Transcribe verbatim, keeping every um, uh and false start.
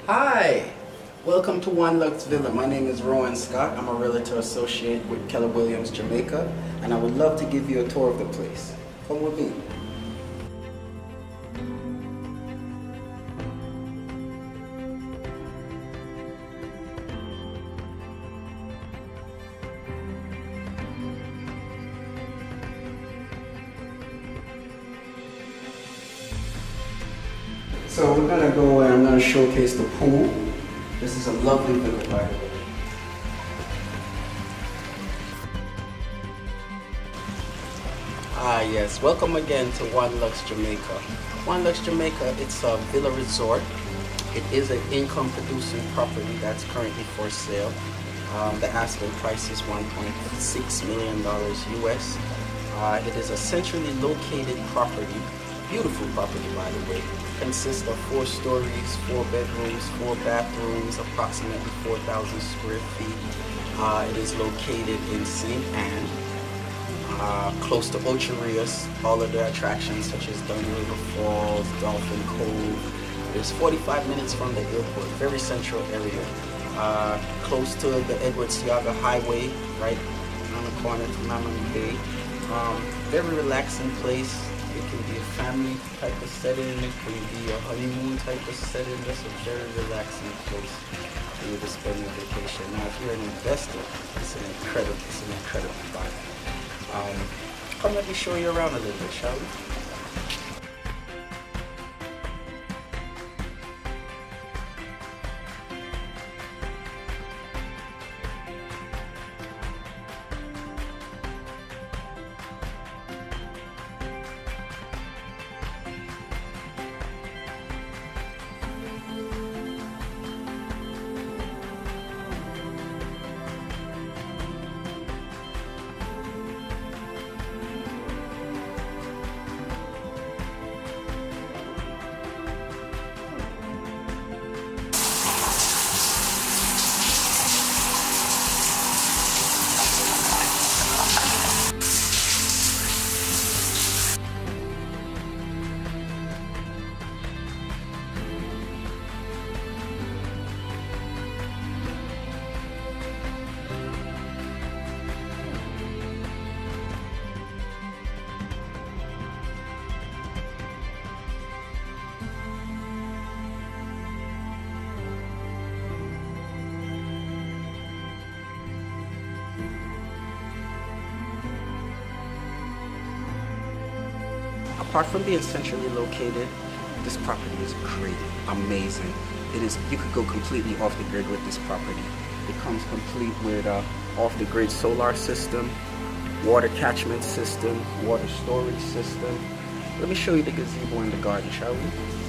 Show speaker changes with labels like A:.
A: Hi, welcome to One Luxe Villa. My name is Rowan Scott. I'm a realtor associate with Keller Williams Jamaica, and I would love to give you a tour of the place. Come with me. So we're gonna go and I'm gonna showcase the pool. This is a lovely villa, by the way. Ah yes, welcome again to One Luxe Jamaica. One Luxe Jamaica, it's a villa resort. It is an income producing property that's currently for sale. Um, the asking price is one point six million dollars U S. Uh, it is a centrally located property. Beautiful property, by the way. Consists of four stories, four bedrooms, four bathrooms, approximately four thousand square feet. Uh, it is located in Saint Anne, uh, close to Ocho, Rios. All of the attractions such as Dunn River Falls, Dolphin Cove. It is forty-five minutes from the airport, very central area. Uh, close to the Edward Seaga Highway, right on the corner to Mammoth Bay. Um, very relaxing place. It can be a family type of setting, it can be a honeymoon type of setting. That's a very relaxing place for you to spend your vacation. Now, if you're an investor, it's an incredible, it's an incredible spot. Um, come let me show you around a little bit, shall we? Apart from being centrally located, this property is great, amazing. It is, you could go completely off the grid with this property. It comes complete with a off the grid solar system, water catchment system, water storage system. Let me show you the gazebo and the garden, shall we?